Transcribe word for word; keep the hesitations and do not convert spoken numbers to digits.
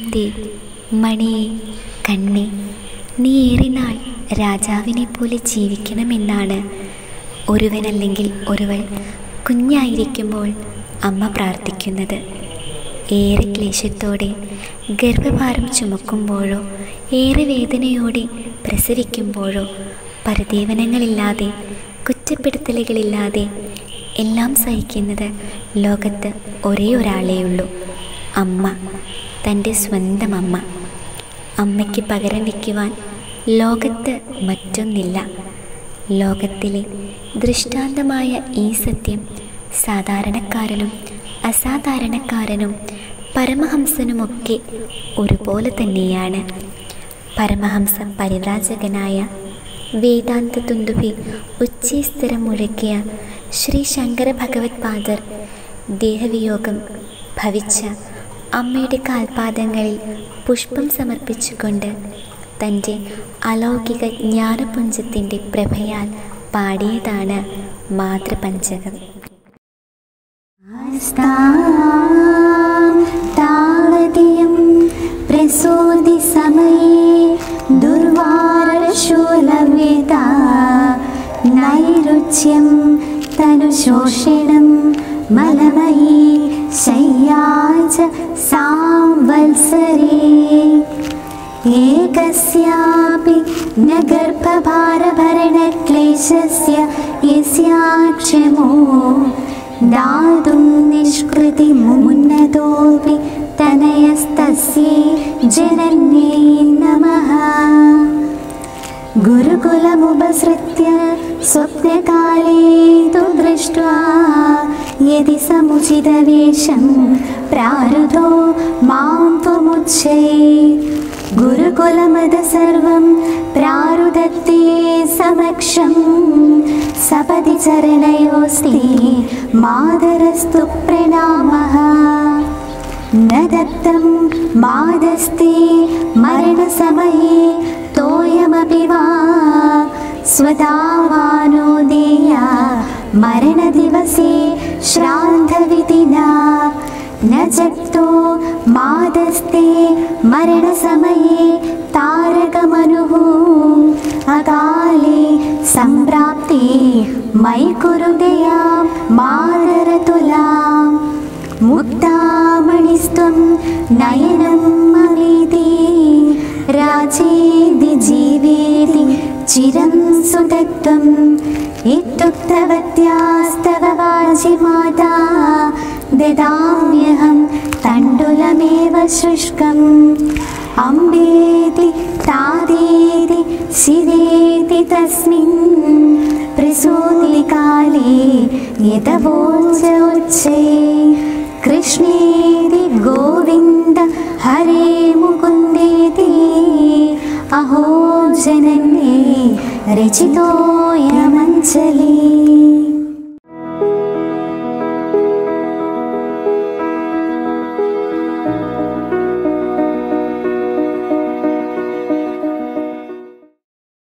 മുത്തേ മണിയെ കണ്ണേ, നീ ഏറെ നാൾ രാജാവിനെ പോലെ ജീവിക്കണമെന്നാണ് ഒരുവനല്ലെങ്കിൽ ഒരുവൾ കുഞ്ഞായിരിക്കുമ്പോൾ അമ്മ പ്രാർത്ഥിക്കുന്നത്. ഏറെ ക്ലേശത്തോടെ ഗർഭഭാരം ചുമക്കുമ്പോഴോ ഏറെ വേദനയോടെ പ്രസവിക്കുമ്പോഴോ പരിദേവനങ്ങളില്ലാതെ കുറ്റപ്പെടുത്തലുകളില്ലാതെ എല്ലാം സഹിക്കുന്നത് ലോകത്ത് ഒരേ ഒരാളേയുള്ളൂ, അമ്മ, തൻ്റെ സ്വന്തം അമ്മ. അമ്മയ്ക്ക് പകരം വയ്ക്കുവാൻ ലോകത്ത് മറ്റൊന്നില്ല. ലോകത്തിലെ ദൃഷ്ടാന്തമായ ഈ സത്യം സാധാരണക്കാരനും അസാധാരണക്കാരനും പരമഹംസനുമൊക്കെ ഒരുപോലെ തന്നെയാണ്. പരമഹംസ പരിവ്രാജകനായ വേദാന്ത തുണ്ടുഭി ഉച്ചസ്ഥിരം മുഴക്കിയ ശ്രീ ശങ്കര ഭഗവത് പാദർ ദേഹവിയോഗം ഭവിച്ച അമ്മയുടെ കാൽപാദങ്ങളിൽ പുഷ്പം സമർപ്പിച്ചുകൊണ്ട് തൻ്റെ അലൗകിക ജ്ഞാനപുഞ്ചത്തിൻ്റെ പ്രഭയാൽ പാടിയതാണ് മാതൃപഞ്ചകം. താവതിയം പ്രസൂതി സമയേ ദുർവാരശൂലവേദാ നൈരുച്യം തനുശോഷണം മലമയീ ശയ്യാച സാംവത്സരേ ഏകസ്യാപി ന ഗർഭഭാരഭരണക്ലേശസ്യ യസ്യാക്ഷമോ दातुं निष्कृतिमुन्नतोऽपि तनयस्तस्यै जनन्यै नमः। गुरुकुलमुपसृत्य स्वप्नकाले तु दृष्ट्वा यदि समुचितवेषं प्रारुधो मां त्वमुच्चये गुरुकुलमद सर्वं प्रारुदत्ते समक्षं सपदि चरणयोस्ते मातरस्तु प्रणामः। न दत्तं मादस्ते मरणसमये तोयमपि वा स्वदावानो देया मरणदिवसे श्राद्धविधिना न जप्तो मादस्ते मरणसमये तारकमनुः अकाले सम्प्राप्ते मयि कुरु दयां मातरतुलां मुक्तामणिस्त्वं नयनं ममेति राजेति जीवेति चिरं सुतत्वम् इत्युक्तवत्यास्तव वाचि माता ददाम्यहं तण्डुलमेव शुष्कम् अम्बेति तादेति शिवेति तस्मिन् प्रसूतिकाले यतवोच उच्चये कृष्णेति गोविन्द हरे मुकुन्देति अहो जनन्ये रचितोऽयमञ्जलिः।